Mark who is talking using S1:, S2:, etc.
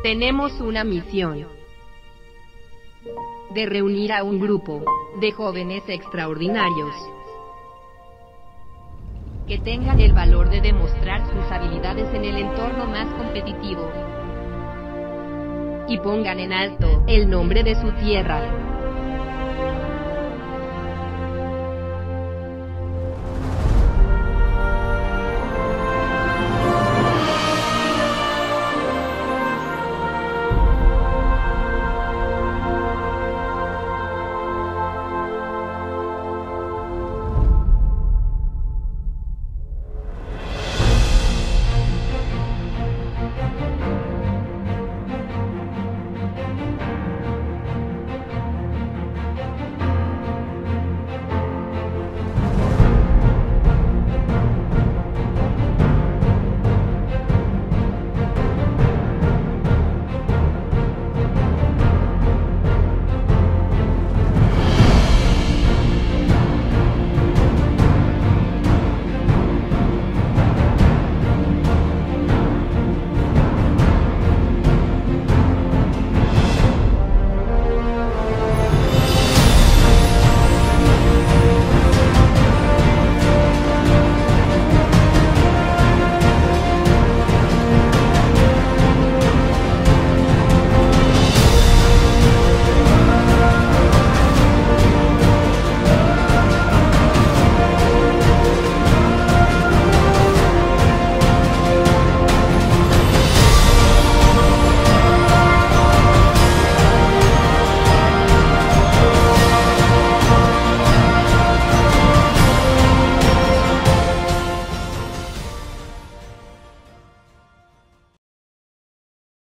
S1: Tenemos una misión de reunir a un grupo de jóvenes extraordinarios que tengan el valor de demostrar sus habilidades en el entorno más competitivo y pongan en alto el nombre de su tierra.